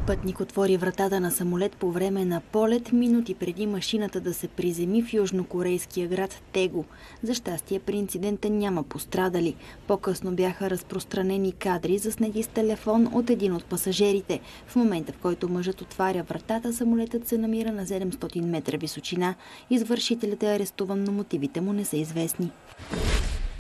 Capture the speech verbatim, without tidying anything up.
Пътник отвори вратата на самолет по време на полет, минути преди машината да се приземи в южнокорейския град Тегу. За щастие при инцидента няма пострадали. По-късно бяха разпространени кадри, заснети с телефон от един от пасажерите. В момента, в който мъжът отваря вратата, самолетът се намира на седемстотин метра височина. Извършителят е арестуван, но мотивите му не са известни.